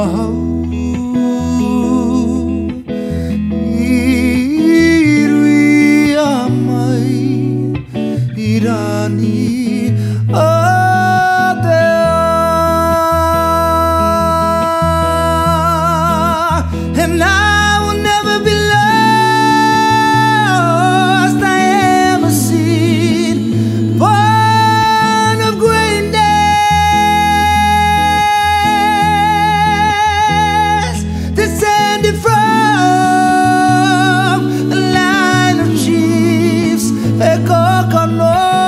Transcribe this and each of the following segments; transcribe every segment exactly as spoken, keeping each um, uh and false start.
Āhau Irui a mai Irani a te a And I will never be lost. I am a seed born of greatness, descended from a line of chiefs. He Kākano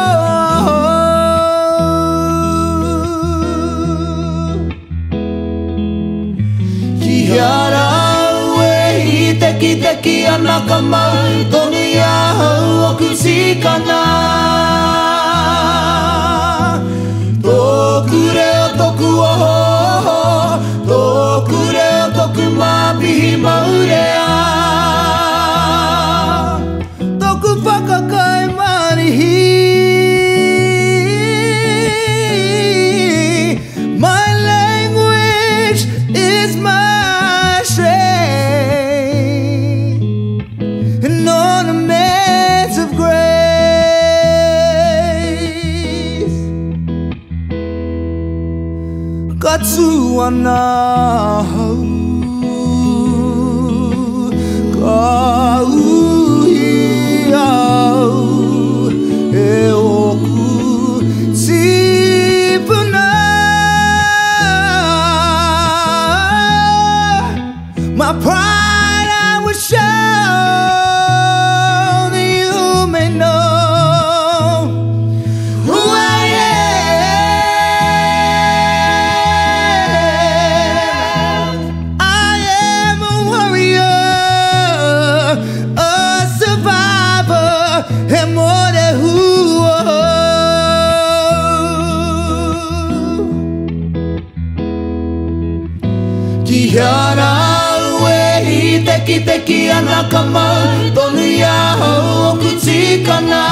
Āhau. Ki hara Teki teki anaka mai tonu Āhau o kusikana. Tōku reo toku oho, tōku reo toku mapihi maurea. Tōku whakakai marihi. My language is my shame. And ornaments of grace. Katsuana Āhau Kauhi au E oku sipuna. My pride I will show that you may know who I am. I am a warrior, a survivor, and more than who. Ki hara Teki teki anaka mai tonu Āhau o kusikana.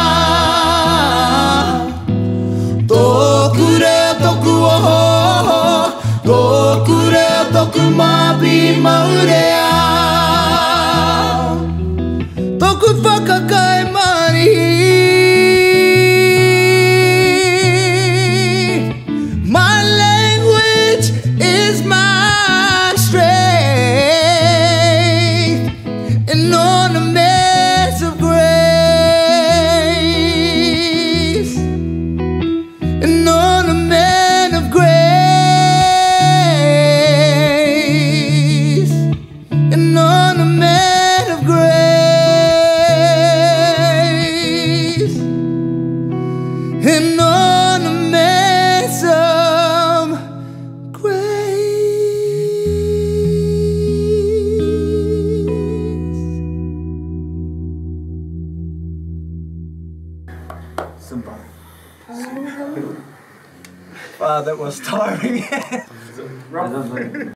Tōku reo toku oho, tōku reo toku mapi maurea. Tōku whakakai marihi. My language is my strength. And ornaments of grace, an ornament of grace, an ornament of grace, an ornament of Simba. Wow, that was tiring.